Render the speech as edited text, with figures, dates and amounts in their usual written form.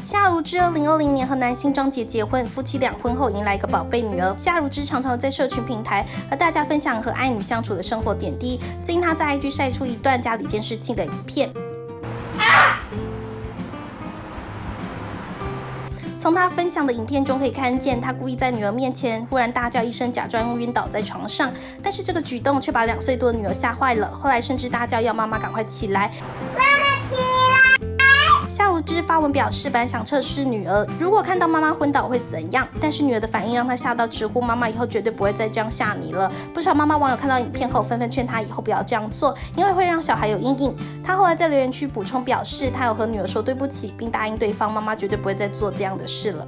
夏如芝2020年和男星张杰结婚，夫妻俩婚后迎来一个宝贝女儿。夏如芝常常在社群平台和大家分享和爱女相处的生活点滴。最近她在 IG 晒出一段家里监视器的影片。从她分享的影片中可以看见，她故意在女儿面前忽然大叫一声，假装晕倒在床上。但是这个举动却把2岁多的女儿吓坏了，后来甚至大叫要妈妈赶快起来。夏如芝发文表示，本来想测试女儿如果看到妈妈昏倒会怎样，但是女儿的反应让她吓到直呼妈妈以后绝对不会再这样吓你了。不少妈妈网友看到影片后纷纷劝她以后不要这样做，因为会让小孩有阴影。她后来在留言区补充表示，她有和女儿说对不起，并答应对方妈妈绝对不会再做这样的事了。